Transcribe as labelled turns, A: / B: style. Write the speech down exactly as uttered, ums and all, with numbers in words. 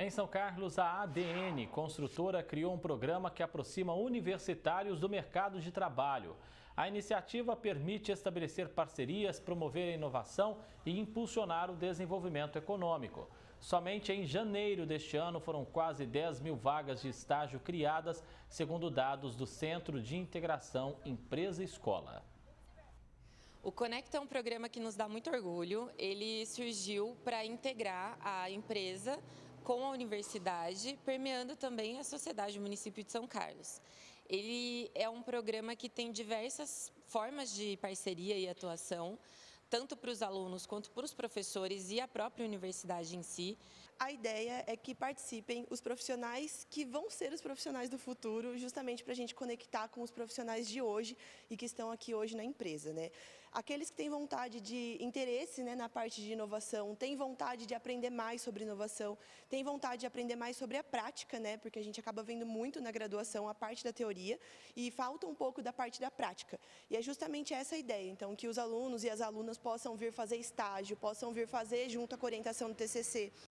A: Em São Carlos, a A D N, construtora, criou um programa que aproxima universitários do mercado de trabalho. A iniciativa permite estabelecer parcerias, promover a inovação e impulsionar o desenvolvimento econômico. Somente em janeiro deste ano foram quase dez mil vagas de estágio criadas, segundo dados do Centro de Integração Empresa-Escola.
B: O Conecta é um programa que nos dá muito orgulho. Ele surgiu para integrar a empresa com a universidade, permeando também a sociedade do município de São Carlos. Ele é um programa que tem diversas formas de parceria e atuação, tanto para os alunos quanto para os professores e a própria universidade em si.
C: A ideia é que participem os profissionais que vão ser os profissionais do futuro, justamente para a gente conectar com os profissionais de hoje e que estão aqui hoje na empresa, né? Aqueles que têm vontade de interesse, né, na parte de inovação, têm vontade de aprender mais sobre inovação, têm vontade de aprender mais sobre a prática, né? Porque a gente acaba vendo muito na graduação a parte da teoria e falta um pouco da parte da prática. E é justamente essa a ideia, então, que os alunos e as alunas possam vir fazer estágio, possam vir fazer junto com a orientação do T C C,